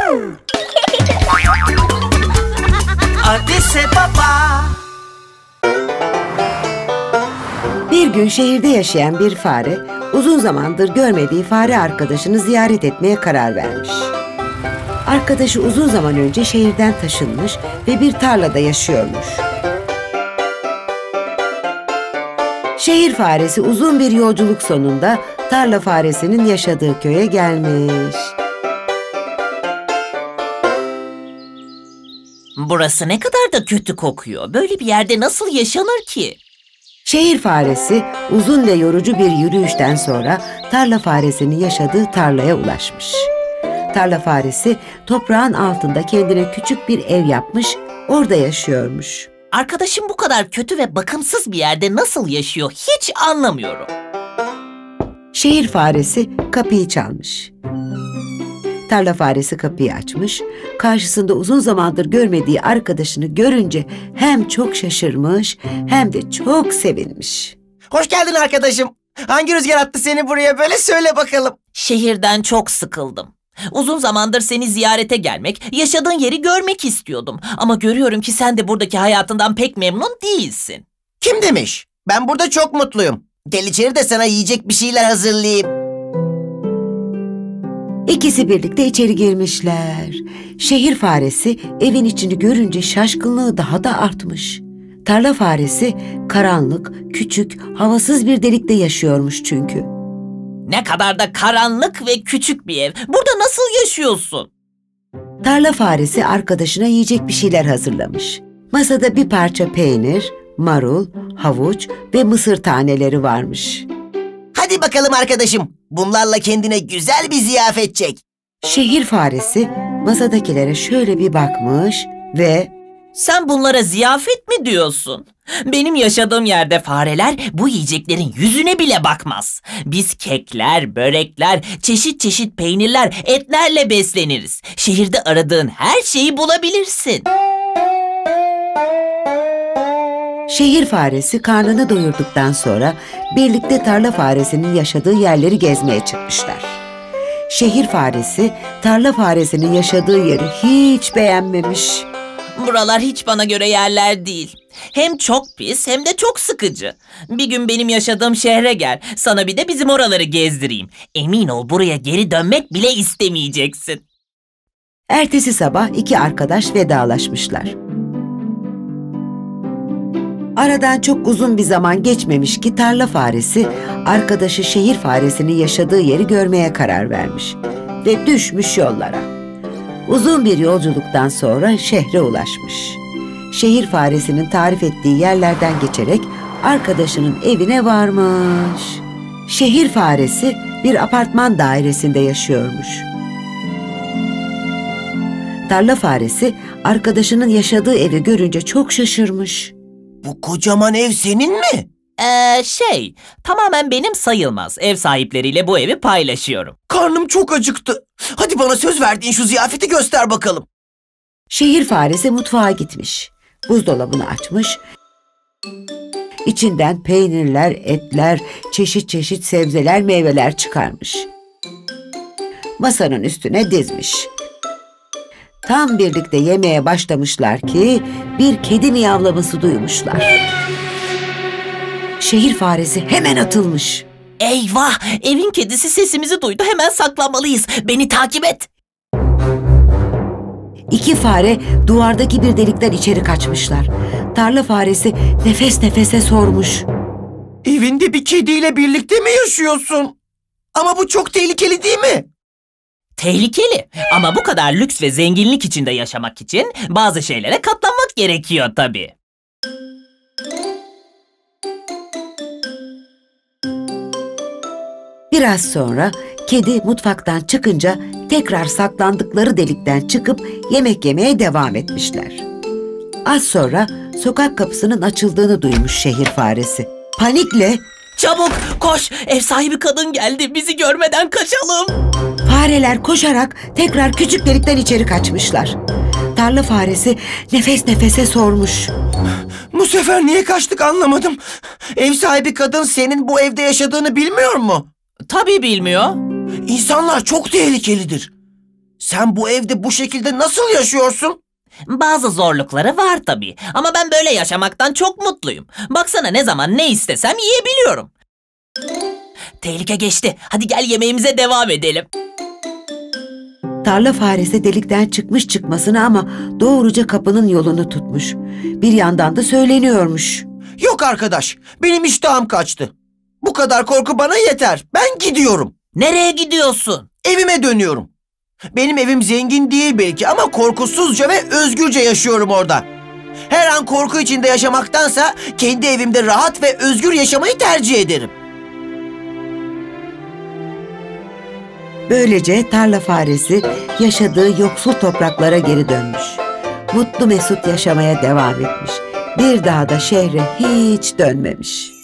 Adise Baba. Bir gün şehirde yaşayan bir fare, uzun zamandır görmediği fare arkadaşını ziyaret etmeye karar vermiş. Arkadaşı uzun zaman önce şehirden taşınmış ve bir tarlada yaşıyormuş. Şehir faresi uzun bir yolculuk sonunda tarla faresinin yaşadığı köye gelmiş. Burası ne kadar da kötü kokuyor. Böyle bir yerde nasıl yaşanır ki? Şehir faresi uzun ve yorucu bir yürüyüşten sonra tarla faresinin yaşadığı tarlaya ulaşmış. Tarla faresi toprağın altında kendine küçük bir ev yapmış, orada yaşıyormuş. Arkadaşım bu kadar kötü ve bakımsız bir yerde nasıl yaşıyor hiç anlamıyorum. Şehir faresi kapıyı çalmış. Tarla faresi kapıyı açmış, karşısında uzun zamandır görmediği arkadaşını görünce hem çok şaşırmış hem de çok sevinmiş. Hoş geldin arkadaşım. Hangi rüzgar attı seni buraya böyle, söyle bakalım. Şehirden çok sıkıldım. Uzun zamandır seni ziyarete gelmek, yaşadığın yeri görmek istiyordum. Ama görüyorum ki sen de buradaki hayatından pek memnun değilsin. Kim demiş? Ben burada çok mutluyum. Gel içeri de sana yiyecek bir şeyler hazırlayayım. İkisi birlikte içeri girmişler. Şehir faresi evin içini görünce şaşkınlığı daha da artmış. Tarla faresi karanlık, küçük, havasız bir delikte yaşıyormuş çünkü. Ne kadar da karanlık ve küçük bir ev. Burada nasıl yaşıyorsun? Tarla faresi arkadaşına yiyecek bir şeyler hazırlamış. Masada bir parça peynir, marul, havuç ve mısır taneleri varmış. Hadi bakalım arkadaşım. Bunlarla kendine güzel bir ziyafet çek. Şehir faresi masadakilere şöyle bir bakmış ve Sen bunlara ziyafet mi diyorsun? Benim yaşadığım yerde fareler bu yiyeceklerin yüzüne bile bakmaz. Biz kekler, börekler, çeşit çeşit peynirler, etlerle besleniriz. Şehirde aradığın her şeyi bulabilirsin. şehir faresi karnını doyurduktan sonra birlikte tarla faresinin yaşadığı yerleri gezmeye çıkmışlar. Şehir faresi tarla faresinin yaşadığı yeri hiç beğenmemiş. Buralar hiç bana göre yerler değil. Hem çok pis hem de çok sıkıcı. Bir gün benim yaşadığım şehre gel. Sana bir de bizim oraları gezdireyim. Emin ol buraya geri dönmek bile istemeyeceksin. Ertesi sabah iki arkadaş vedalaşmışlar. Aradan çok uzun bir zaman geçmemiş ki tarla faresi, arkadaşı şehir faresinin yaşadığı yeri görmeye karar vermiş ve düşmüş yollara. Uzun bir yolculuktan sonra şehre ulaşmış. Şehir faresinin tarif ettiği yerlerden geçerek arkadaşının evine varmış. Şehir faresi bir apartman dairesinde yaşıyormuş. Tarla faresi arkadaşının yaşadığı evi görünce çok şaşırmış. Bu kocaman ev senin mi? Tamamen benim sayılmaz. Ev sahipleriyle bu evi paylaşıyorum. Karnım çok acıktı. Hadi bana söz verdiğin şu ziyafeti göster bakalım. Şehir faresi mutfağa gitmiş. Buzdolabını açmış. İçinden peynirler, etler, çeşit çeşit sebzeler, meyveler çıkarmış. Masanın üstüne dizmiş. Tam birlikte yemeye başlamışlar ki bir kedi miyavlaması duymuşlar. Şehir faresi hemen atılmış. Eyvah! Evin kedisi sesimizi duydu. Hemen saklanmalıyız. Beni takip et. İki fare duvardaki bir delikten içeri kaçmışlar. Tarla faresi nefes nefese sormuş. Evinde bir kediyle birlikte mi yaşıyorsun? Ama bu çok tehlikeli değil mi? Tehlikeli ama bu kadar lüks ve zenginlik içinde yaşamak için bazı şeylere katlanmak gerekiyor tabii. Biraz sonra kedi mutfaktan çıkınca tekrar saklandıkları delikten çıkıp yemek yemeye devam etmişler. Az sonra sokak kapısının açıldığını duymuş şehir faresi. Panikle Çabuk koş, ev sahibi kadın geldi, bizi görmeden kaçalım. fareler koşarak tekrar küçük delikten içeri kaçmışlar. Tarla faresi nefes nefese sormuş. Bu sefer niye kaçtık anlamadım. Ev sahibi kadın senin bu evde yaşadığını bilmiyor mu? Tabii bilmiyor. İnsanlar çok tehlikelidir. Sen bu evde bu şekilde nasıl yaşıyorsun? Bazı zorlukları var tabii ama ben böyle yaşamaktan çok mutluyum. Baksana ne zaman ne istesem yiyebiliyorum. Tehlike geçti. Hadi gel yemeğimize devam edelim. Tarla faresi delikten çıkmış çıkmasına ama doğruca kapının yolunu tutmuş. Bir yandan da söyleniyormuş. Yok arkadaş, benim iştahım kaçtı. Bu kadar korku bana yeter. Ben gidiyorum. Nereye gidiyorsun? Evime dönüyorum. Benim evim zengin değil belki ama korkusuzca ve özgürce yaşıyorum orada. Her an korku içinde yaşamaktansa kendi evimde rahat ve özgür yaşamayı tercih ederim. Böylece tarla faresi yaşadığı yoksul topraklara geri dönmüş. Mutlu mesut yaşamaya devam etmiş. Bir daha da şehre hiç dönmemiş.